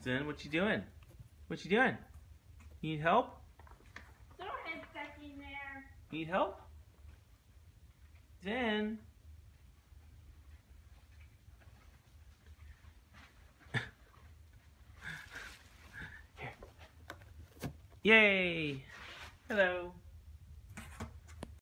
Zen, what you doing? What you doing? Need help? Throw him back in there. Need help? Zen? Here. Yay! Hello.